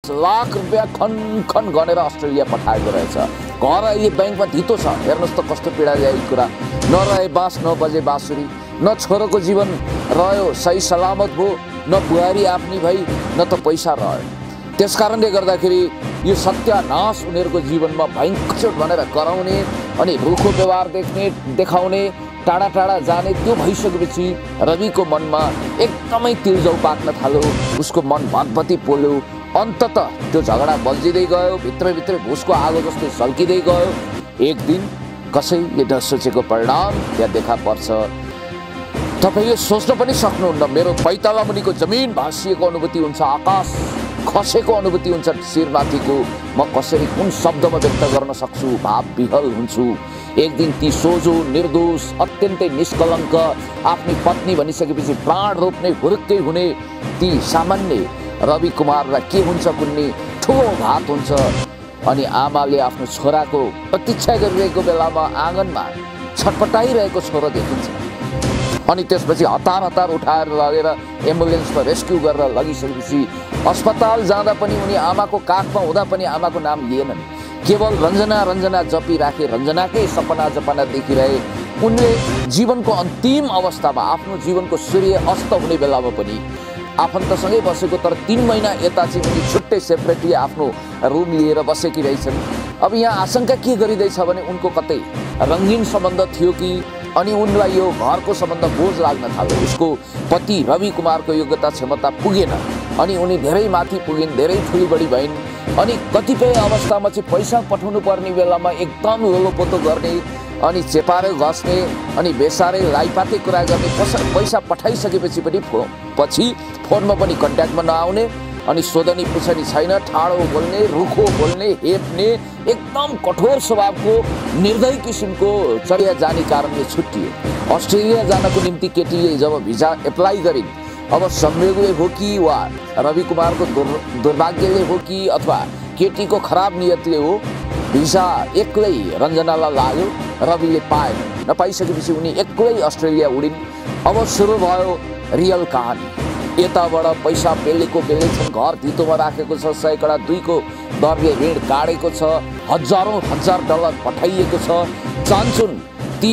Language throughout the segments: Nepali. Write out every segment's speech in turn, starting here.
लाख रुपैयाँ खन गनेर अस्ट्रेलिया पठाएको रहेछ। घर अहिले ब्याङ्कमा धितो छ। हेर्नुहोस् त कस्तो पीडादायी कुरा। नरहे बाँस न बजे बाँसुरी, न छोरोको जीवन रह्यो सही सलामत भयो, न बुहारी आफ्नी भई, न त पैसा रह्यो। त्यस कारणले गर्दाखेरि यो सत्यानाश उनीहरूको जीवनमा भयङ्कर भनेर कराउने अनि रुखो व्यवहार देखाउने, टाढा टाढा जाने त्यो भइसकेपछि रविको मनमा एकदमै तिलजौ पाक्न थाल्यो। उसको मन भतभती पोल्यो। अन्ततः त्यो झगडा बल्झिँदै गयो, भित्रभित्रै भुसको आगो जस्तै सल्किँदै गयो। एक दिन कसैले नसोचेको परिणाम त्यहाँ देखा पर्छ। तपाईँ यो सोच्न पनि सक्नुहुन्न, मेरो 5 तला मुनिको जमिन भाँसिएको अनुभूति हुन्छ, आकाश खसेको अनुभूति हुन्छ शिरमाथिको। म कसरी कुन शब्दमा व्यक्त गर्न सक्छु, भाव विहल हुन्छु। एक दिन ती सोझो निर्दोष अत्यन्तै निष्कलङ्क आफ्नी पत्नी भनिसकेपछि प्राण रोप्ने हुरुक्कै हुने ती सामान्य रवि कुमारलाई के हुन्छ कुन्ने ठुलो घात हुन्छ। अनि आमाले आफ्नो छोराको प्रतीक्षा गरिरहेको बेलामा आँगनमा छटपटाइरहेको छोरो देखिन्छ। अनि त्यसपछि हतार उठाएर लगेर एम्बुलेन्समा रेस्क्यु गरेर लगिसकेपछि अस्पताल जाँदा पनि उनी आमाको काखमा हुँदा पनि आमाको नाम लिएनन्। केवल रञ्जना जपिराखे, रञ्जनाकै सपना देखिरहे। उनले जीवनको अन्तिम अवस्थामा आफ्नो जीवनको सूर्य अस्त हुने बेलामा पनि आफन्तसँगै बसेको, तर 3 महिना यता चाहिँ उनी छुट्टै सेपरेटली आफ्नो रुम लिएर बसेकी रहेछन्। अब यहाँ आशंका के गरिँदैछ भने उनको कतै रङ्गीन सम्बन्ध थियो कि, अनि उनलाई यो घरको सम्बन्ध बोझ लाग्न थाल्यो। उसको पति रवि कुमारको योग्यता क्षमता पुगेन अनि उनी धेरै माथि पुगिन्, धेरै ठुली बढी भइन्। अनि कतिपय अवस्थामा चाहिँ पैसा पठाउनु पर्ने बेलामा एकदम लोलोपोतो गर्ने, अनि चेपारे घस्ने, अनि बेसारे लाइपाते कुरा गर्ने। पैसा पठाइसकेपछि पनि फोनमा पनि कन्ट्याक्टमा नआउने, अनि सोधनी पुछनी छैन, ठाडो बोल्ने, रुखो बोल्ने, हेप्ने, एकदम कठोर स्वभावको निर्दयी किसिमको चर्या जाने कारणले छुट्टियो। अस्ट्रेलिया जानको निम्ति केटीले जब भिजा एप्लाई गरिन्, अब संयोगले हो कि वा रवि कुमारको दुर्भाग्यले हो कि अथवा केटीको खराब नियतले हो, भिसा एक्लै रञ्जनालाई लाग्यो, रविले पाएन। नपाइसकेपछि उनी एक्लै अस्ट्रेलिया उडिन्। अब सुरु भयो रियल कहानी। यताबाट पैसा बेलेको बेलै छन्, घर धितोमा राखेको छ, सैकडा 2 को दरले ऋण काटेको छ, हजारौँ हजार डलर पठाइएको छ। चाहन्छन् ती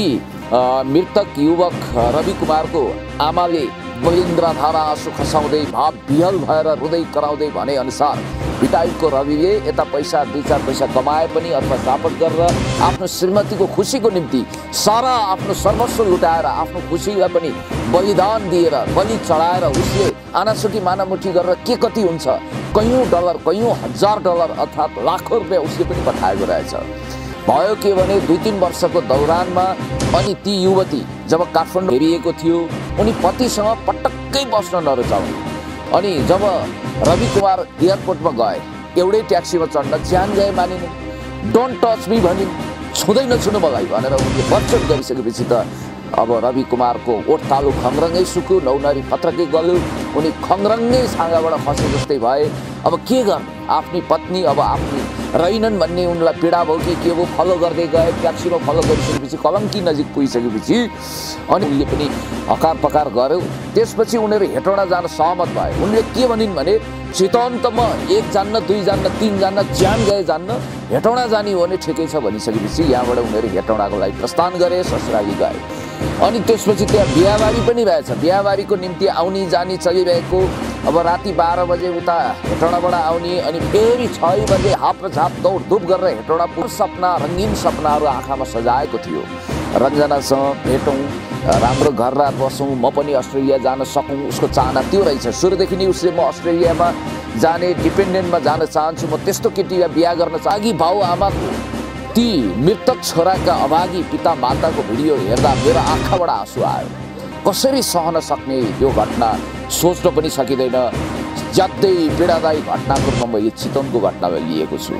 मृतक युवक रवि कुमारको आमाले बलिन्द्रधारा आँसु खसाउँदै भाव विहल भएर रुँदै कराउँदै भने अनुसार बिताएको रविले यता पैसा 2-4 पैसा कमाए पनि अथवा सापट गरेर आफ्नो श्रीमतीको खुसीको निम्ति सारा आफ्नो सर्वस्व लुटाएर आफ्नो खुसीलाई पनि बलिदान दिएर बलि चढाएर उसले आनासुकी मानामुठी गरेर के कति हुन्छ, कयौँ डलर, कयौँ हजार डलर अर्थात् लाखौँ रुपियाँ उसले पनि पठाएको रहेछ। भयो के भने 2-3 वर्षको दौरानमा अनि ती युवती जब काठमाडौँ हेरिएको थियो, उनी पतिसँग पटक्कै बस्न नरुचाउने। अनि जब रवि कुमार एयरपोर्टमा गए, एउटै ट्याक्सीमा चढ्न ज्यान गए मानिन्, डोन्ट टच मी भनिन्, छुँदै नछुनु मलाई भनेर उनले बचत गरिसकेपछि त अब रवि कुमारको ओठ तालु खङ्ग्रङ्गै सुक्यो, नौनारी फत्रकै गल्यो, उनी खङ्ग्रङ्गै साँगाबाट खसे जस्तै भए। अब के गर्ने, आफ्नी पत्नी अब आफ्नी रहेनन् भन्ने उनलाई पीडा भयो कि के भयो। फलो गर्दै गए, ट्याक्सीमा फलो गरिसकेपछि कलङ्की नजिक पुगिसकेपछि अनि उनले पनि हकार पकार गर्यो। त्यसपछि उनीहरू हेटौँडा जान सहमत भए। उनले के भनिन् भने चितवन त म 1 जान्न, 2 जान्न, 3 जान्न, ज्यान गए जान्न, हेटौँडा जाने हो भने ठिकै छ भनिसकेपछि यहाँबाट उनीहरू हेटौँडाको लागि प्रस्थान गरे, ससुराली गए। अनि त्यसपछि त्यहाँ बिहाबारी पनि रहेछ। बिहाबारीको निम्ति आउने जाने चलिरहेको। अब राति 12 बजे उता हेटौँडाबाट आउने, अनि फेरि 6 बजे हाप झाप दौडधुप गरेर हेटौँडा पुर सपना, रङ्गीन सपनाहरू आँखामा सजाएको थियो। रञ्जनासँग भेटौँ, राम्रो घररात बसौँ, म पनि अस्ट्रेलिया जान सकौँ, उसको चाहना त्यो रहेछ। सुरुदेखि नै उसले म अस्ट्रेलियामा जाने, डिपेन्डेन्टमा जान चाहन्छु, म त्यस्तो केटीलाई बिहा गर्न चाहन्छु। बाउ आमाको ती मृतक छोराका अभागी पिता माताको भिडियो हेर्दा मेरो आँखाबाट आँसु आयो। कसरी सहन सक्ने यो घटना सोच्न पनि सकिँदैन। ज्यादै पीडादायी घटनाको रूपमा मैले चितवनको घटनालाई लिएको छु।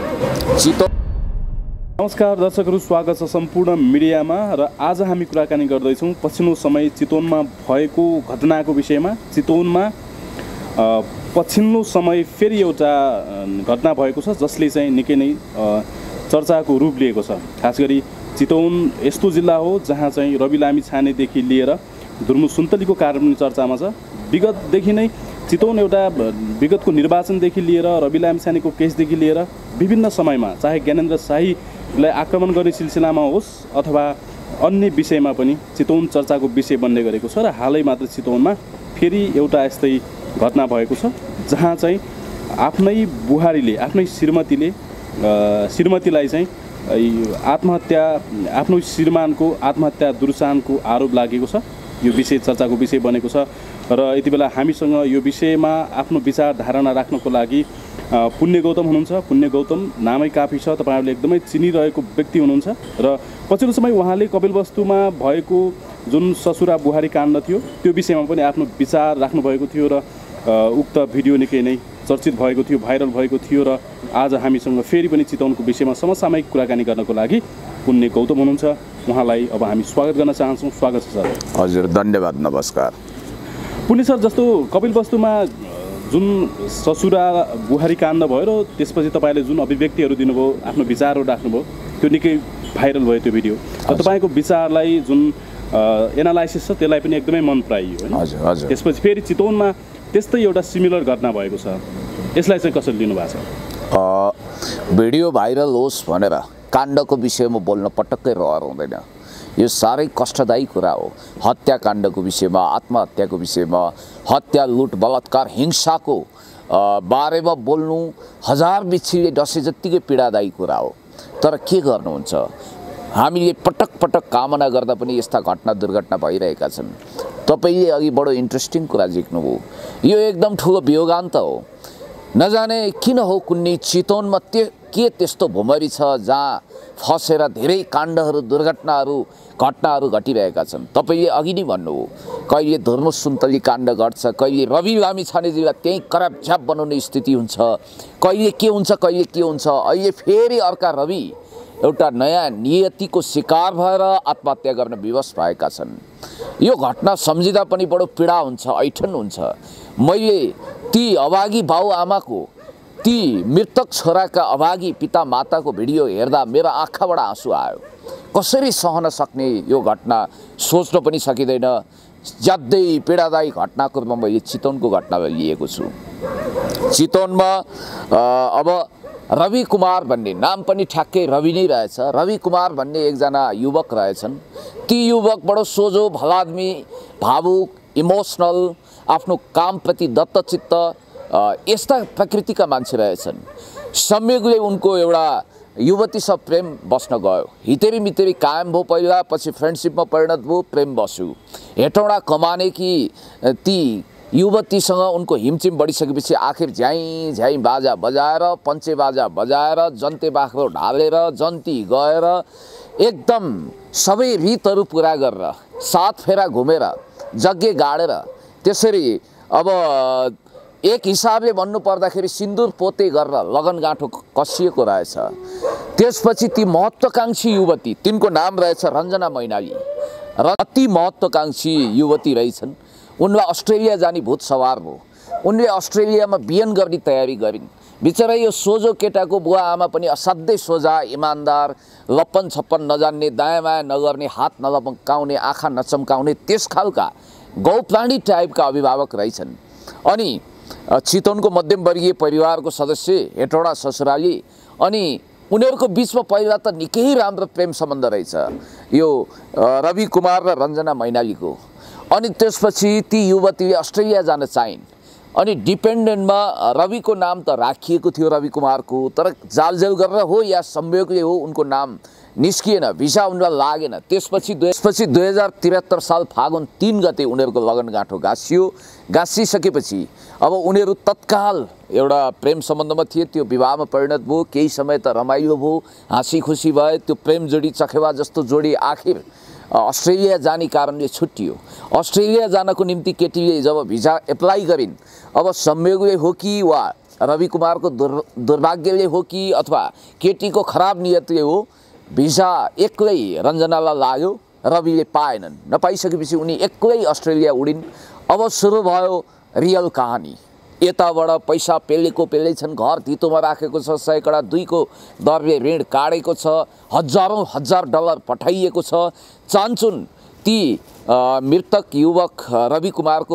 नमस्कार दर्शकहरू, स्वागत छ सम्पूर्ण मिडियामा। र आज हामी कुराकानी गर्दैछौँ पछिल्लो समय चितवनमा भएको घटनाको विषयमा। चितवनमा पछिल्लो समय फेरि एउटा घटना भएको छ जसले चाहिँ निकै नै चर्चाको रूप लिएको छ। खास गरी चितवन यस्तो जिल्ला हो जहाँ चाहिँ रवि लामी छानेदेखि लिएर दुर्मु सुन्तलीको कारण पनि चर्चामा छ। विगतदेखि नै चितवन एउटा विगतको निर्वाचनदेखि लिएर रवि लामिछानेको केसदेखि लिएर विभिन्न समयमा चाहे ज्ञानेन्द्र शाहीलाई आक्रमण गर्ने सिलसिलामा होस् अथवा अन्य विषयमा पनि चितवन चर्चाको विषय बन्ने गरेको छ र हालै मात्र चितवनमा फेरि एउटा यस्तै घटना भएको छ जहाँ चाहिँ आफ्नै बुहारीले आफ्नै श्रीमतीलाई चाहिँ आत्महत्या आफ्नो श्रीमानको आत्महत्या दुर्सानको आरोप लागेको छ। यो विषय चर्चाको विषय बनेको छ र यति बेला हामीसँग यो विषयमा आफ्नो विचार धारणा राख्नको लागि पुण्य गौतम हुनुहुन्छ। पुण्य गौतम नामै काफी छ, तपाईँहरूले एकदमै चिनिरहेको व्यक्ति हुनुहुन्छ र पछिल्लो समय उहाँले कपिलवस्तुमा भएको जुन ससुरा बुहारी काण्ड थियो त्यो विषयमा पनि आफ्नो विचार राख्नुभएको थियो र उक्त भिडियो निकै नै चर्चित भएको थियो, भाइरल भएको थियो र आज हामीसँग फेरि पनि चितवनको विषयमा समसामयिक कुराकानी गर्नको लागि पुण्य गौतम हुनुहुन्छ। उहाँलाई अब हामी स्वागत गर्न चाहन्छौँ। स्वागत छ सर। हजुर, धन्यवाद, नमस्कार। पुण्य सर, जस्तो कपिलवस्तुमा जुन ससुरा बुहारी काण्ड भयो र त्यसपछि तपाईँले जुन अभिव्यक्तिहरू दिनुभयो, आफ्नो विचारहरू राख्नुभयो, त्यो निकै भाइरल भयो त्यो भिडियो र तपाईँको विचारलाई जुन एनालाइसिस छ त्यसलाई पनि एकदमै मन पराइयो हैन? हजुर हजुर। त्यसपछि फेरि चितवनमा त्यस्तै एउटा सिमिलर घटना भएको छ, यसलाई चाहिँ कसरी लिनुभएको छ? भिडियो भाइरल होस् भनेर काण्डको विषयमा बोल्न पटक्कै रहर हुँदैन। यो साह्रै कष्टदायी कुरा हो। हत्याकाण्डको विषयमा, आत्महत्याको विषयमा, हत्या, लुट, बलात्कार, हिंसाको बारेमा बोल्नु हजार बिच्छीले डसे जत्तिकै पीडादायी कुरा हो। तर के गर्नुहुन्छ, हामीले पटक पटक कामना गर्दा पनि यस्ता घटना दुर्घटना भइरहेका छन्। तपाईँले अघि बडो इन्ट्रेस्टिङ कुरा झिक्नुभयो। यो एकदम ठुलो वियोगान्त हो। नजाने किन हो कुन्नी चितवनमा के त्यस्तो भुमरी छ जहाँ फसेर धेरै काण्डहरू, घटनाहरू घटिरहेका छन्। तपाईँले अघि नै भन्नुभयो, कहिले धर्म सुन्तली काण्ड घट्छ, कहिले रवि लामिछानेजीलाई त्यहीँ करापझ्याप बनाउने स्थिति हुन्छ, कहिले के हुन्छ। अहिले फेरि अर्का रवि एउटा नयाँ नियतिको शिकार भएर आत्महत्या गर्न विवश भएका छन्। यो घटना सम्झिँदा पनि बडो पीडा हुन्छ, ऐठन हुन्छ। मैले ती अभागी बाउआमाको, ती मृतक छोराका अभागी पिता माताको भिडियो हेर्दा मेरो आँखाबाट आँसु आयो। कसरी सहन सक्ने यो घटना सोच्न पनि सकिँदैन। ज्यादै पीडादायी घटनाको रूपमा मैले चितवनको घटनालाई लिएको छु। चितवनमा अब रवि कुमार भन्ने नाम पनि ठ्याक्कै रवि नै रहेछ। रवि कुमार भन्ने एकजना युवक रहेछन्। ती युवक बडो सोझो, भलादमी, भावुक, इमोसनल, आफ्नो कामप्रति दत्तचित्त यस्ता प्रकृतिका मान्छे रहेछन्। संयोगले उनको एउटा युवतीसँग प्रेम बस्न गयो। हितेरी मितेरी कायम भयो पहिला, पछि फ्रेन्डसिपमा परिणत भयो, प्रेम बस्यो। हेटौँडा कमाने कि ती युवतीसँग उनको हिमचिम बढिसकेपछि आखिर झ्याइ झ्याइ बाजा बजाएर, पञ्चे बाजा बजाएर, जन्ते बाख्रो ढालेर, जन्ती गएर एकदम सबै रीतहरू पुरा गरेर, 7 फेरा घुमेर, यज्ञ गाडेर, त्यसरी अब एक हिसाबले भन्नु पर्दाखेरि सिन्दुर पोते गरेर लगनगाँठो कसिएको रहेछ। त्यसपछि ती महत्त्वकांक्षी युवती, तिनको नाम रहेछ रञ्जना मैनाली, र अति महत्त्वकांक्षी युवती रहेछन्। उनलाई अस्ट्रेलिया जाने भूत सवार भयो। उनले अस्ट्रेलियामा बिएन गर्ने तयारी गरिन्। बिचरा यो सोझो केटाको बुवा आमा पनि असाध्यै सोझा, इमान्दार, लप्पन छप्पन नजान्ने, दायाँ बायाँ नगर्ने, हात नलपकाउने, आँखा नचम्काउने, त्यस खालका गौप्राणी टाइपका अभिभावक रहेछन्। अनि चितवनको मध्यमवर्गीय परिवारको सदस्य, हेटौडा ससुराली, अनि उनीहरूको बिचमा पहिला त निकै राम्रो प्रेम सम्बन्ध रहेछ यो रवि कुमार र रञ्जना मैनालीको। अनि त्यसपछि ती युवतीले अस्ट्रेलिया जान चाहिन्। अनि डिपेन्डेन्टमा रविको नाम त राखिएको थियो, रवि कुमारको, तर जालजेल गरेर हो या संयोगले हो उनको नाम निस्किएन, भिसा उनलाई लागेन। त्यसपछि 2073 साल फागुन 3 गते उनीहरूको लगनगाँठो गाँसिसकेपछि अब उनीहरू तत्काल एउटा प्रेम सम्बन्धमा थिए, त्यो विवाहमा परिणत भयो। केही समय त रमाइलो भयो, हाँसी खुसी भए। त्यो प्रेम जोडी, चखेवा जस्तो जोडी आखिर अस्ट्रेलिया जाने कारणले छुट्टियो। अस्ट्रेलिया जानको निम्ति केटीले जब भिसा एप्लाई गरिन्, अब संयोगले हो कि वा रवि कुमारको दुर्भाग्यले हो कि अथवा केटीको खराब नियतले हो, भिसा एक्लै रञ्जनालाई लाग्यो, रविले पाएनन्। नपाइसकेपछि उनी एक्लै अस्ट्रेलिया उडिन्। अब सुरु भयो रियल कहानी। यताबाट पैसा पेलेको पेलै छन्, घर धितोमा राखेको छ, सयकडा 2 को दरले ऋण काटेको छ, हजारौँ हजार डलर पठाइएको छ। चाहन्छन् ती मृतक युवक रवि कुमारको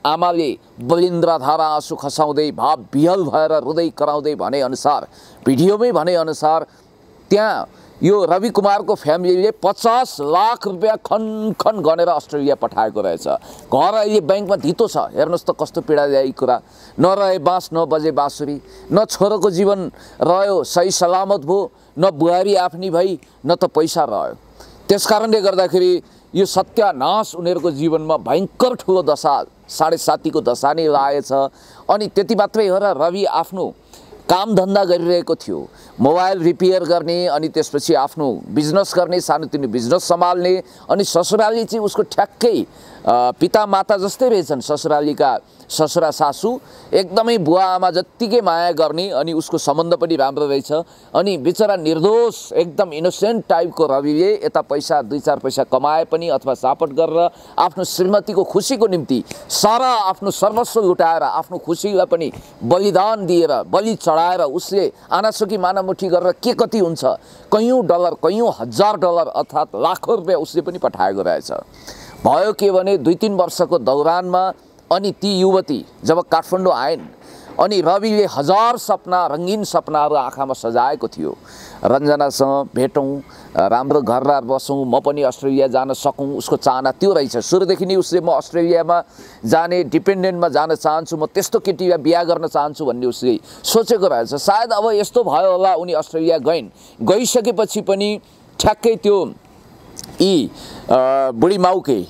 आमाले बलिन्द्रधारा आँसु खसाउँदै भाव विहल भएर रुँदै कराउँदै भनेअनुसार भिडियोमै भनेअनुसार त्यहाँ यो रवि कुमारको फ्यामिलीले 50 लाख रुपियाँ खनखन गनेर अस्ट्रेलिया पठाएको रहेछ। घर अहिले ब्याङ्कमा धितो छ। हेर्नुहोस् त कस्तो पीडादायी कुरा। नरहे बाँस न बजे बाँसुरी, न छोरोको जीवन रह्यो सही सलामत भयो, न बुहारी आफ्नी भई, न त पैसा रह्यो। त्यसकारणले गर्दाखेरि यो सत्यानाश उनीहरूको जीवनमा भयङ्कर ठुलो दशा 7.5 को दशा नै लागेछ। अनि त्यति मात्रै हो र रवि आफ्नो काम धन्दा गरिरहेको थियो, मोबाइल रिपेयर गर्ने, अनि त्यसपछि आफ्नो बिजनेस गर्ने, सानोतिनो बिजनेस सम्हाल्ने। अनि ससुराली चाहिँ उसको ठ्याक्कै पिता माता जस्तै रहेछन्। ससुरालीका ससुरा सासू एकदमै बुवा आमा जत्तिकै माया गर्ने, अनि उसको सम्बन्ध पनि राम्रो रहेछ। अनि बिचरा निर्दोष एकदम इनोसेन्ट टाइपको रविले यता पैसा 2-4 पैसा कमाए पनि अथवा सापट गरेर आफ्नो श्रीमतीको खुसीको निम्ति सारा आफ्नो सर्वस्व लुटाएर आफ्नो खुसीलाई पनि बलिदान दिएर बलि चढाएर उसले आनासुकी मानामुठी गरेर के कति हुन्छ कयौं डलर कयौं हजार डलर अर्थात् लाखौं रुपियाँ उसले पनि पठाएको रहेछ। भयो के भने 2-3 वर्षको दौरानमा अनि ती युवती जब काठमाडौँ आइन् अनि रविले हजार सपना रङ्गीन सपनाहरू आँखामा सजाएको थियो। रञ्जनासँग भेटौँ, राम्रो घरबार बसौँ, म पनि अस्ट्रेलिया जान सकौँ, उसको चाहना त्यो रहेछ। सुरुदेखि नै उसले म अस्ट्रेलियामा जाने डिपेन्डेन्टमा जान चाहन्छु, म त्यस्तो केटीलाई बिहा गर्न चाहन्छु भन्ने उसले सोचेको रहेछ। सायद अब यस्तो भयो होला, उनी अस्ट्रेलिया गइसकेपछि पनि ठ्याक्कै त्यो यी बुढी माउकै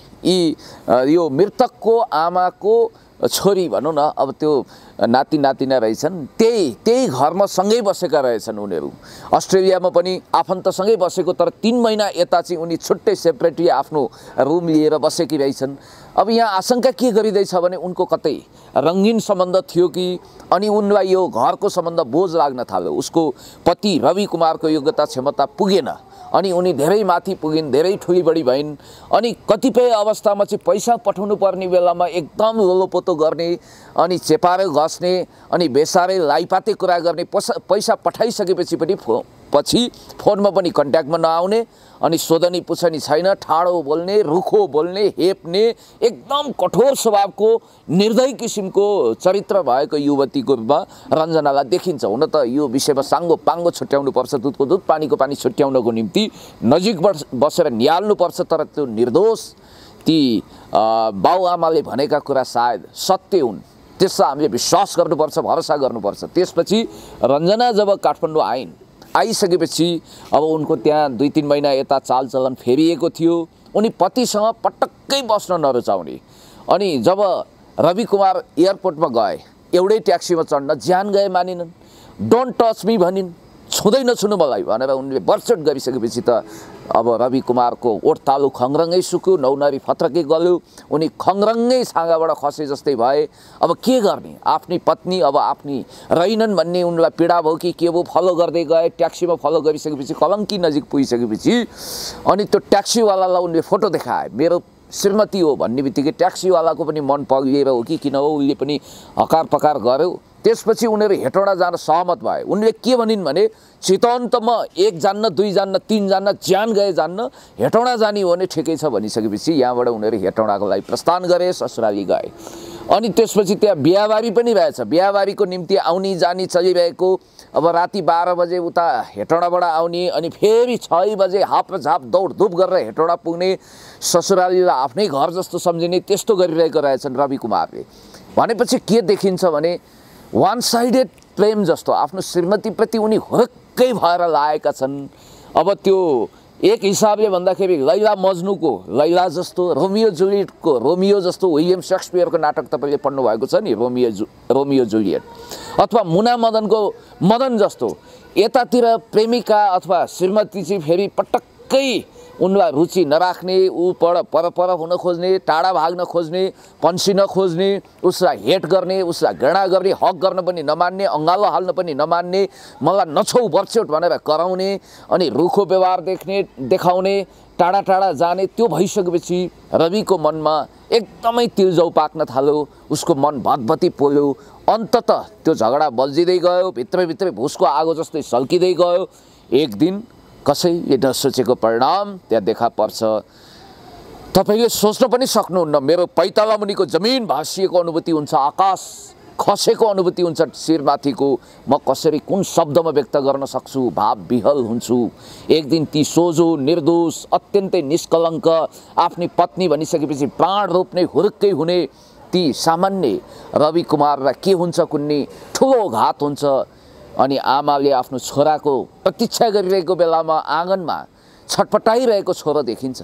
यो मृतकको आमाको छोरी भनौँ न, अब त्यो नाति नातिना रहेछन्, त्यही घरमा सँगै बसेका रहेछन् उनीहरू। अस्ट्रेलियामा पनि आफन्तसँगै बसेको, तर 3 महिना यता चाहिँ उनी छुट्टै सेपरेटली आफ्नो रुम लिएर बसेकी रहेछन्। अब यहाँ आशंका के गरिँदैछ भने उनको कतै रङ्गीन सम्बन्ध थियो कि, अनि उनलाई यो घरको सम्बन्ध बोझ लाग्न थाल्यो। उसको पति रवि कुमारको योग्यता क्षमता पुगेन, अनि उनी धेरै माथि पुगिन्, धेरै ठुली बढी भइन्। अनि कतिपय अवस्थामा चाहिँ पैसा पठाउनु पर्ने बेलामा एकदम लोलोपोतो गर्ने, अनि चेपारे घस्ने, अनि बेसारे लाइपाते कुरा गर्ने। पैसा पठाइसकेपछि पनि फोनमा पनि कन्ट्याक्टमा नआउने, अनि सोधनी पुछनी छैन, ठाडो बोल्ने, रुखो बोल्ने, हेप्ने, एकदम कठोर स्वभावको निर्दयी किसिमको चरित्र भएको युवतीको रूपमा रञ्जनालाई देखिन्छ। हुन त यो विषयमा साङ्गो पाङ्गो छुट्याउनु पर्छ, दुधको दुध पानीको पानी छुट्याउनको निम्ति नजिक बसेर निहाल्नुपर्छ। तर त्यो निर्दोष ती बाउआमाले भनेका कुरा सायद सत्य हुन्, त्यसलाई हामीले विश्वास गर्नुपर्छ, भरोसा गर्नुपर्छ। त्यसपछि रञ्जना जब काठमाडौँ आइसकेपछि अब उनको त्यहाँ 2-3 महिना यता चालचलन फेरिएको थियो। उनी पतिसँग पटक्कै बस्न नरुचाउने। अनि जब रवि कुमार एयरपोर्टमा गए, एउटै ट्याक्सीमा चढ्न ज्यान गए मानिनन्। डोन्ट टच मी भनिन्, छुँदै नछुनु मलाई भनेर उनले बर्चट गरिसकेपछि त अब रवि कुमारको ओठ तालु खङ्ग्रङ्गै सुक्यो, नौनारी फत्रकै गल्यो, उनी खङ्ग्रङ्गै छाँगाबाट खसे जस्तै भए। अब के गर्ने, आफ्नी पत्नी अब आफ्नी रहेनन् भन्ने उनलाई पीडा भयो कि के भयो, फलो गर्दै गए। ट्याक्सीमा फलो गरिसकेपछि कलङ्की नजिक पुगिसकेपछि अनि त्यो ट्याक्सीवालालाई उनले फोटो देखाए, मेरो श्रीमती हो भन्ने बित्तिकै ट्याक्सीवालाको पनि मन पग्लिएर हो कि किन हो उसले पनि हकार पकार गर्यो। त्यसपछि उनीहरू हेटौँडा जान सहमत भए। उनले के भनिन् भने चितवन त म 1 जान्न 2 जान्न 3 जान्न ज्यान गए जान्न, हेटौँडा जाने हो भने ठिकै छ भनिसकेपछि यहाँबाट उनीहरू हेटौँडाको लागि प्रस्थान गरे, ससुराली गए। अनि त्यसपछि त्यहाँ बिहाबारी पनि रहेछ। बिहाबारीको निम्ति आउनी जानी चलिरहेको। अब राति 12 बजे उता हेटौँडाबाट आउने, अनि फेरि 6 बजे हापझाप दौडधुप गरेर हेटौँडा पुग्ने, ससुरालीलाई आफ्नै घर जस्तो सम्झिने, त्यस्तो गरिरहेको रहेछन् रवि कुमारले। भनेपछि के देखिन्छ भने वान साइडेड प्रेम जस्तो आफ्नो श्रीमतीप्रति उनी हुर्कै भएर लागेका छन्। अब त्यो एक हिसाबले भन्दाखेरि लैला मजनुको लैला जस्तो, रोमियो जुलियटको रोमियो जस्तो, विलियम शेक्सपियरको नाटक तपाईँले पढ्नु भएको छ नि, रोमियो जुलियट, अथवा मुना मदनको मदन जस्तो। यतातिर प्रेमिका अथवा श्रीमती चाहिँ फेरि पटक्कै उनलाई रुचि नराख्ने, ऊ पर हुन खोज्ने, टाढा भाग्न खोज्ने, पन्सिन खोज्ने, उसलाई हेट गर्ने, उसलाई घृणा गर्ने, हक गर्न पनि नमान्ने, अँगालो हाल्न पनि नमान्ने, मलाई नछौ बर्चोट भनेर कराउने, अनि रुखो व्यवहार देखाउने, टाढा टाढा जाने। त्यो भइसकेपछि रविको मनमा एकदमै तिलजौ पाक्न थाल्यो, उसको मन भतभती पोल्यो। अन्ततः त्यो झगडा बल्झिँदै गयो, भित्रभित्रै भुसको आगो जस्तै सल्किँदै गयो। एक दिन कसैले नसोचेको परिणाम त्यहाँ देखा पर्छ। तपाईले सोच्न पनि सक्नुहुन्न मेरो पैताला मुनिको जमिन भासिएको अनुभूति हुन्छ, आकाश खसेको अनुभूति हुन्छ शिरमाथिको। म कसरी कुन शब्दमा व्यक्त गर्न सक्छु, भाव विहल हुन्छु। एक दिन ती सोझो निर्दोष अत्यन्तै निष्कलङ्क आफ्नी पत्नी भनिसकेपछि प्राण रोप्ने हुरुक्कै हुने ती सामान्य रवि कुमारलाई के हुन्छ कुन्नी ठुलो घात हुन्छ। अनि आमाले आफ्नो छोराको प्रतीक्षा गरिरहेको बेलामा आँगनमा छटपटाइरहेको छोरो देखिन्छ।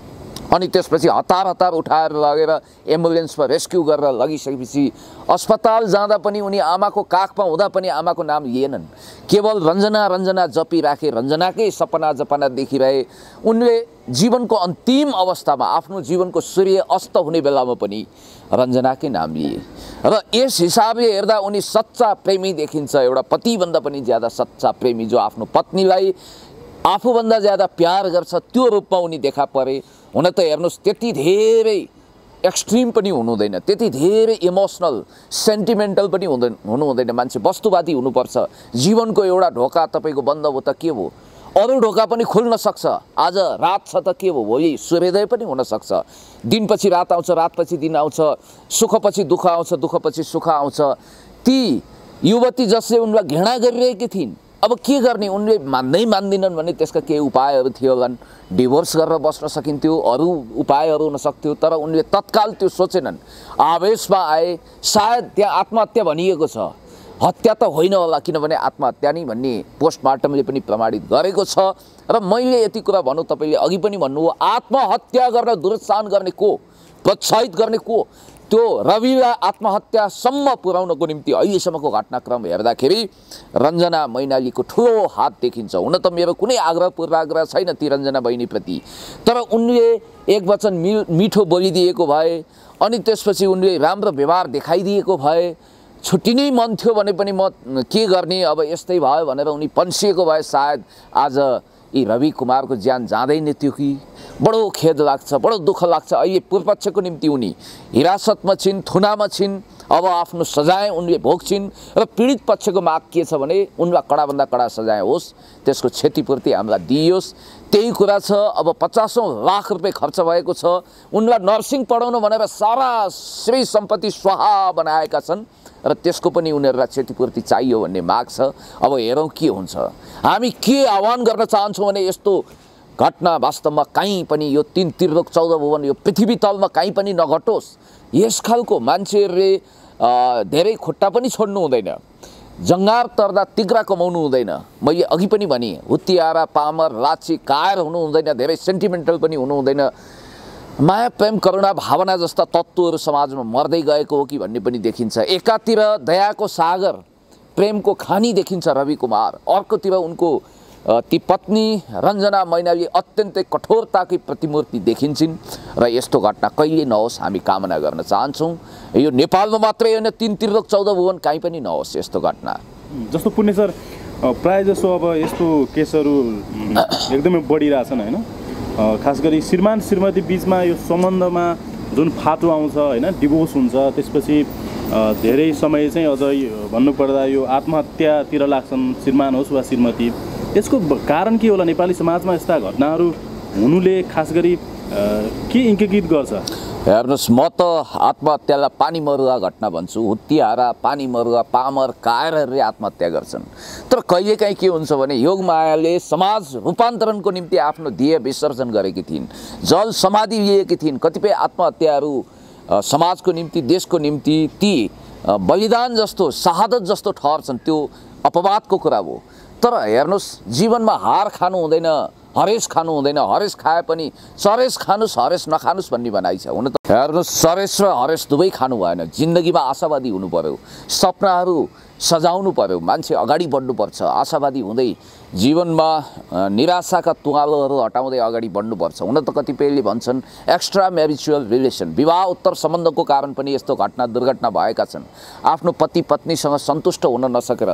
अनि त्यसपछि हतार हतार उठाएर लगेर एम्बुलेन्समा रेस्क्यु गरेर लगिसकेपछि अस्पताल जाँदा पनि उनी आमाको काखमा हुँदा पनि आमाको नाम लिएनन्। केवल रञ्जना रञ्जना जपिराखे, रञ्जनाकै सपना जपना देखिरहे। उनले जीवनको अन्तिम अवस्थामा आफ्नो जीवनको सूर्य अस्त हुने बेलामा पनि रञ्जनाकै नाम लिए। र यस हिसाबले हेर्दा उनी सच्चा प्रेमी देखिन्छ, एउटा पतिभन्दा पनि ज्यादा सच्चा प्रेमी, जो आफ्नो पत्नीलाई आफूभन्दा ज्यादा प्यार गर्छ, त्यो रूपमा उनी देखा परे। हुन त हेर्नुहोस् त्यति धेरै एक्सट्रिम पनि हुनु हुँदैन, त्यति धेरै इमोसनल सेन्टिमेन्टल पनि हुनु हुँदैन। मान्छे वस्तुवादी हुनुपर्छ। जीवनको एउटा ढोका तपाईँको बन्द भयो त के भयो, अरू ढोका पनि खुल्न सक्छ। आज रात छ त के भयो, भोलि सूर्योदय पनि हुनसक्छ। दिनपछि रात आउँछ, रातपछि दिन आउँछ, सुखपछि दुःख आउँछ, दुःखपछि सुख आउँछ। ती युवती जसले उनलाई घृणा गरिरहेकी थिइन्, अब के गर्ने, उनले मान्दिनन् भने त्यसका केही उपायहरू थियो होलान्। डिभोर्स गरेर बस्न सकिन्थ्यो, अरू उपायहरू हुन सक्थ्यो, तर उनले तत्काल त्यो सोचेनन्। आवेशमा आए। सायद त्यहाँ आत्महत्या भनिएको छ, हत्या त होइन होला, किनभने आत्महत्या नै भन्ने पोस्टमार्टमले पनि प्रमाणित गरेको छ। र मैले यति कुरा भनौँ, तपाईँले अघि पनि भन्नुभयो, आत्महत्या गर्न दुरुत्साहन गर्ने को, प्रोत्साहित गर्ने को, त्यो रविलाई आत्महत्यासम्म पुर्याउनको निम्ति अहिलेसम्मको घटनाक्रम हेर्दाखेरि रञ्जना मैनालीको ठुलो हात देखिन्छ। हुन त मेरो कुनै आग्रह पूर्वाग्रह छैन ती रञ्जना बहिनीप्रति, तर उनले एक वचन मिठो बोलिदिएको भए, अनि त्यसपछि उनले राम्रो व्यवहार देखाइदिएको भए, छुट्टी नै मन थियो भने पनि म के गर्ने, अब यस्तै भयो भनेर उनी पन्सिएको भए सायद आज यी रवि कुमारको ज्यान जाँदैन थियो कि। बडो खेद लाग्छ, बडो दुःख लाग्छ। अहिले पूर्वपक्षको निम्ति उनी हिरासतमा छिन्, थुनामा छिन्, अब आफ्नो सजाय उनले भोग्छिन्। र पीडित पक्षको माग के छ भने उनलाई कडाभन्दा कडा सजाय होस्, त्यसको क्षतिपूर्ति हामीलाई दिइयोस्, त्यही कुरा छ। अब 50औं लाख रुपियाँ खर्च भएको छ, उनलाई नर्सिङ पढाउनु भनेर सारा श्री सम्पत्ति स्वाहा बनाएका छन्, र त्यसको पनि उनीहरूलाई क्षतिपूर्ति चाहियो भन्ने माग छ। अब हेरौँ के हुन्छ। हामी के आह्वान गर्न चाहन्छौँ भने यस्तो घटना वास्तवमा कहीँ पनि, यो 3 त्रिलोक 14 भुवन, यो पृथ्वी तलमा कहीँ पनि नघटोस्। यस खालको मान्छेहरूले धेरै खुट्टा पनि छोड्नु हुँदैन, जङ्गार तर्दा तिग्रा कमाउनु हुँदैन। मैले अघि पनि भने, हुत्तियारा, पामर, लाची, कायर हुनु हुँदैन, धेरै सेन्टिमेन्टल पनि हुनु हुँदैन। माया, प्रेम, करुणा, भावना जस्ता तत्त्वहरू समाजमा मर्दै गएको हो कि भन्ने पनि देखिन्छ। एकातिर दयाको सागर, प्रेमको खानी देखिन्छ रवि कुमार, अर्कोतिर उनको ती पत्नी रञ्जना मैनाली अत्यन्तै कठोरताकी प्रतिमूर्ति देखिन्छन्। र यस्तो घटना कहिले नहोस् हामी कामना गर्न चाहन्छौँ। यो नेपालमा मात्रै होइन, 3 त्रिलोक 14 भुवन कहीँ पनि नहोस् यस्तो घटना। जस्तो पुण्य सर, प्रायः जसो अब यस्तो केसहरू एकदमै बढिरहेछन् होइन, खास गरी श्रीमान श्रीमती बिचमा यो सम्बन्धमा जुन फाटो आउँछ होइन, डिभोर्स हुन्छ, त्यसपछि धेरै समय चाहिँ अझ भन्नुपर्दा यो आत्महत्यातिर लाग्छन्, श्रीमान होस् वा श्रीमती। यसको कारण के होला? नेपाली समाजमा यस्ता घटनाहरू हुनुले खास गरी के इङ्गित गर्छ? हेर्नुहोस्, म त आत्महत्यालाई पानी मरुवा घटना भन्छु। हुत्तियारा, पानी मरुवा, पामर, कायरहरूले आत्महत्या गर्छन्। तर कहिलेकाहीँ के हुन्छ भने योगमायाले समाज रूपान्तरणको निम्ति आफ्नो ध्येय विसर्जन गरेकी थिइन्, जल समाधि लिएकी थिइन्। कतिपय आत्महत्याहरू समाजको निम्ति, देशको निम्ति ती बलिदान जस्तो, शहादत जस्तो ठहर्छन्, त्यो अपवादको कुरा हो। तर हेर्नुहोस्, जीवनमा हार खानु हुँदैन, हरेस खानु हुँदैन। हरेस खाए पनि सरेस खानुस्, हरेस नखानुस् भन्ने भनाइ छ। हुन त हेर्नुहोस्, सरेस र हरेस दुवै खानु भएन। जिन्दगीमा आशावादी हुनु पर्यो, सपनाहरू सजाउनु पर्यो, मान्छे अगाडि बढ्नुपर्छ। आशावादी हुँदै जीवनमा निराशाका तुवालोहरू हटाउँदै अगाडि बढ्नुपर्छ। हुन त कतिपयले भन्छन् एक्स्ट्रा म्यारिचुअल रिलेसन, विवाह उत्तर सम्बन्धको कारण पनि यस्तो घटना दुर्घटना भएका छन्। आफ्नो पति पत्नीसँग सन्तुष्ट हुन नसकेर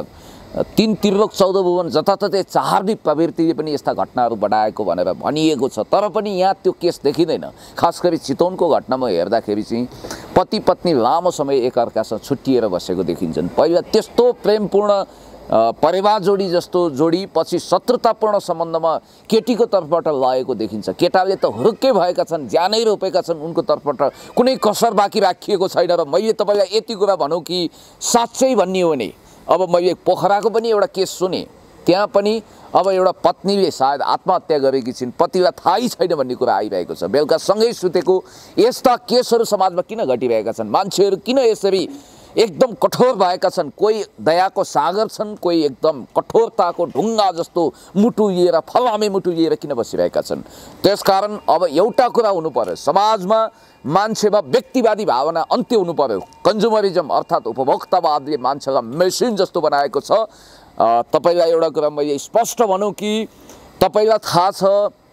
3 त्रिलोक 14 भुवन जताततै चाहार्दी प्रवृत्तिले पनि यस्ता घटनाहरू बढाएको भनेर भनिएको छ। तर पनि यहाँ त्यो केस देखिँदैन। खास गरी चितवनको घटनामा हेर्दाखेरि चाहिँ पति पत्नी लामो समय एकअर्कासँग छुट्टिएर बसेको देखिन्छन्। पहिला त्यस्तो प्रेमपूर्ण परेवा जोडी जस्तो जोडी पछि शत्रुतापूर्ण सम्बन्धमा केटीको तर्फबाट लागेको देखिन्छ। केटाले त हुरुक्कै भएका छन्, ज्यानै रोपेका छन्, उनको तर्फबाट कुनै कसर बाँकी राखिएको छैन। र मैले तपाईँलाई यति कुरा भनौँ कि साँच्चै भन्ने हो भने अब मैले पोखराको पनि एउटा केस सुने, त्यहाँ पनि अब एउटा पत्नीले सायद आत्महत्या गरेकी छिन्, पतिलाई थाहै छैन भन्ने कुरा आइरहेको छ। बेलुका सँगै सुतेको यस्ता केसहरू समाजमा किन घटिरहेका छन्? मान्छेहरू किन यसरी एकदम कठोर भएका छन्? कोही दयाको सागर छन्, कोही एकदम कठोरताको ढुङ्गा जस्तो मुटु लिएर, फलामे मुटु लिएर किन बसिरहेका छन्? त्यसकारण अब एउटा कुरा हुनु पर्यो, समाजमा मान्छेमा व्यक्तिवादी भावना अन्त्य हुनु पर्यो। कन्ज्युमरिजम अर्थात् उपभोक्तावादले मान्छेलाई मेसिन जस्तो बनाएको छ। तपाईलाई एउटा कुरा मैले स्पष्ट भनौँ कि तपाईलाई थाहा छ,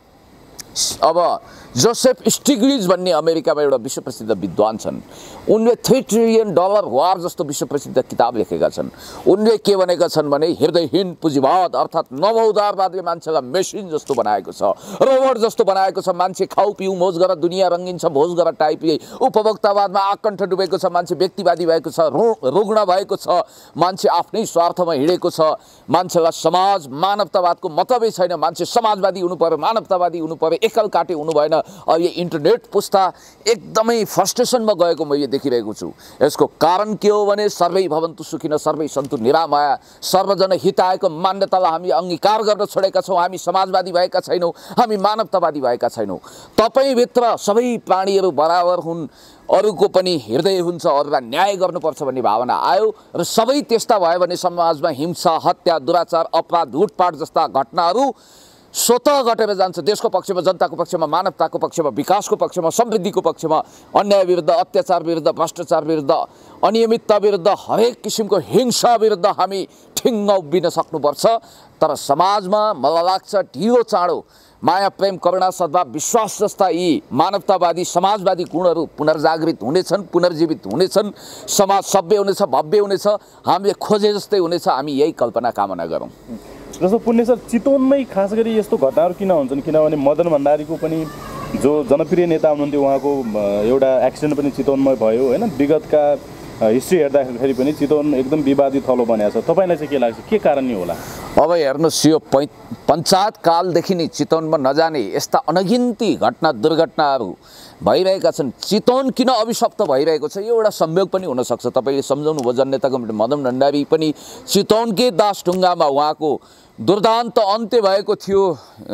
अब जोसेफ स्टिग्लिज भन्ने अमेरिकामा एउटा विश्वप्रसिद्ध विद्वान छन्। उनले $3 ट्रिलियन वार जस्तो विश्वप्रसिद्ध किताब लेखेका छन्। उनले के भनेका छन् भने हृदयहीन पुँजीवाद अर्थात् नवउदारवादले मान्छेलाई मेसिन जस्तो बनाएको छ, रोबोट जस्तो बनाएको छ। मान्छे खाऊ पिउ मोज गर, दुनियाँ रङ्गिन्छ भोज गर टाइपले उपभोक्तावादमा आकण्ठ डुबेको छ। मान्छे व्यक्तिवादी भएको छ, रुग्ण भएको छ, मान्छे आफ्नै स्वार्थमा हिँडेको छ। मान्छेलाई समाज मानवतावादको मतलबै छैन। मान्छे समाजवादी हुनु पर्यो, मानवतावादी हुनु पर्यो, एकल काटे हुनु भएन। अब यो इन्टरनेट पुस्ता एकदमै फ्रस्ट्रेसनमा गएको मैले देखिरहेको छु। यसको कारण के हो भने सर्वै भवन्तु सुखिनः सर्वै सन्तु निरामया, सर्वजन हितायको मान्यतालाई हामी अंगीकार गर्न छोडेका छौँ। हामी समाजवादी भएका छैनौँ, हामी मानवतावादी भएका छैनौँ। तपाईँभित्र सबै प्राणीहरू बराबर हुन्, अरूको पनि हृदय हुन्छ, अरूलाई न्याय गर्नुपर्छ भन्ने भावना आयो र सबै त्यस्ता भयो भने समाजमा हिंसा, हत्या, दुराचार, अपराध, लुटपाट जस्ता घटनाहरू स्वतः घटेर जान्छ। देशको पक्षमा, जनताको पक्षमा, मानवताको पक्षमा, विकासको पक्षमा, समृद्धिको पक्षमा, अन्याय विरुद्ध, अत्याचार विरुद्ध, भ्रष्टाचार विरुद्ध, अनियमितता विरुद्ध, हरेक किसिमको हिंसा विरुद्ध हामी ठिङ्ग उभिन सक्नुपर्छ। तर समाजमा मलाई लाग्छ ढिलो चाँडो माया, प्रेम, करुणा, सद्भाव, विश्वास जस्ता यी मानवतावादी समाजवादी गुणहरू पुनर्जागृत हुनेछन्, पुनर्जीवित हुनेछन्। समाज सभ्य हुनेछ, भव्य हुनेछ, हामीले खोजे जस्तै हुनेछ। हामी यही कल्पना कामना गरौँ। जस्तो पुण्य सर, चितवनमै खास गरी यस्तो घटनाहरू किन हुन्छन्? किनभने मदन भण्डारीको पनि जो जनप्रिय नेता हुनुहुन्थ्यो, उहाँको एउटा एक्सिडेन्ट पनि चितवनमै भयो होइन। विगतका हिस्ट्री हेर्दाखेरि पनि चितवन एकदम विवादित थलो बनेको छ। तपाईँलाई चाहिँ के लाग्छ, के कारण नि होला? अब हेर्नुहोस्, यो पञ्चायत कालदेखि नै चितवनमा नजाने यस्ता अनगिन्ती घटना दुर्घटनाहरू भइरहेका छन्। चितवन किन अभिशप्त भइरहेको छ, यो एउटा संयोग पनि हुनसक्छ। तपाईँले सम्झाउनु भयो, जननेता मदन भण्डारी पनि चितवनकै दासढुङ्गामा उहाँको दुर्दान्त अन्त्य भएको थियो।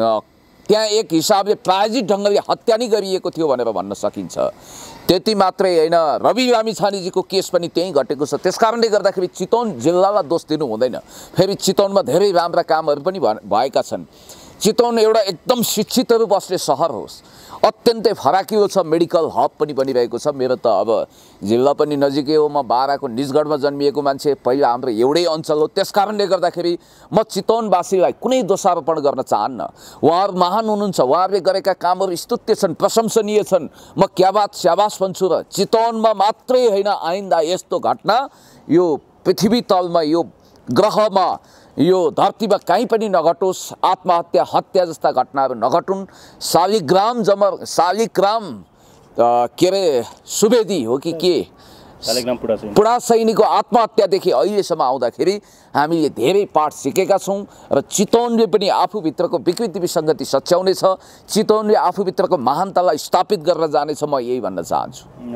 त्यहाँ एक हिसाबले प्रायोजित ढङ्गले हत्या नै गरिएको थियो भनेर भन्न सकिन्छ। त्यति मात्रै होइन, रवि लामिछानेजीको केस पनि त्यहीँ घटेको छ। त्यसकारणले गर्दाखेरि चितवन जिल्लालाई दोष दिनु हुँदैन। फेरि चितवनमा धेरै राम्रा कामहरू पनि भएका छन्। चितवन एउटा एकदम शिक्षितहरू बस्ने सहर होस्, अत्यन्तै फराकिलो छ, मेडिकल हब पनि बनिरहेको छ। मेरो त अब जिल्ला पनि नजिकै हो, म बाराको निजगढमा जन्मिएको मान्छे, पहिला हाम्रो एउटै अञ्चल हो। त्यसकारणले गर्दाखेरि म चितवनवासीलाई कुनै दोषारोपण गर्न चाहन्न। उहाँहरू महान हुनुहुन्छ, उहाँहरूले गरेका कामहरू स्तुत्य छन्, प्रशंसनीय छन्। म क्या बात स्याबास भन्छु। र चितवनमा मात्रै होइन, आइन्दा यस्तो घटना यो पृथ्वी तलमा, यो ग्रहमा, यो धरतीमा कहीँ पनि नघटोस्। आत्महत्या, हत्या जस्ता घटनाहरू नघटुन्। शालिग्राम के अरे सुवेदी हो कि के, पुडा सैनीको आत्महत्यादेखि अहिलेसम्म आउँदाखेरि हामीले धेरै पाठ सिकेका छौँ। र चितवनले पनि आफूभित्रको विकृति विसङ्गति सच्याउनेछ। चितवनले आफूभित्रको महानतालाई स्थापित गरेर जानेछ। म यही भन्न चाहन्छु।